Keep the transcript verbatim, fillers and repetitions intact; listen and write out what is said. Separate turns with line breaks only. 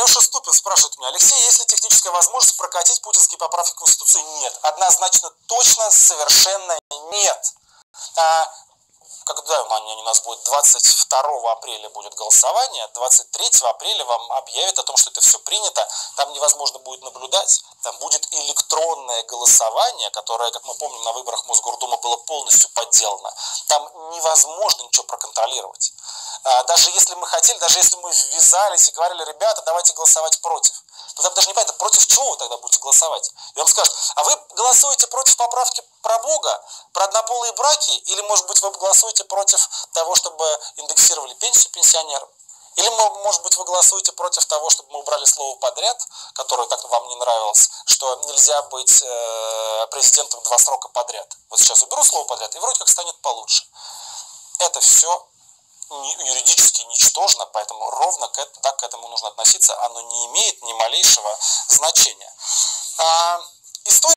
Леша Ступин спрашивает меня: Алексей, есть ли техническая возможность прокатить путинские поправки в Конституцию? Нет. Однозначно, точно, совершенно нет. А, когда у нас будет двадцать второго апреля будет голосование, двадцать третьего апреля вам объявят о том, что это все принято, там невозможно будет наблюдать, там будет электронное голосование, которое, как мы помним, на выборах Мосгордумы было полностью подделано, там невозможно ничего проконтролировать. Даже если мы хотели, даже если мы ввязались и говорили: ребята, давайте голосовать против, то там даже не понятно, против чего вы тогда будете голосовать. И вам скажут: а вы голосуете против поправки про Бога, про однополые браки, или, может быть, вы голосуете против того, чтобы индексировали пенсию пенсионерам? Или, может быть, вы голосуете против того, чтобы мы убрали слово «подряд», которое так вам не нравилось, что нельзя быть э, президентом два срока подряд. Вот сейчас уберу слово «подряд», и вроде как станет получше. Это все юридически ничтожно, поэтому ровно к, так к этому нужно относиться, оно не имеет ни малейшего значения. А, история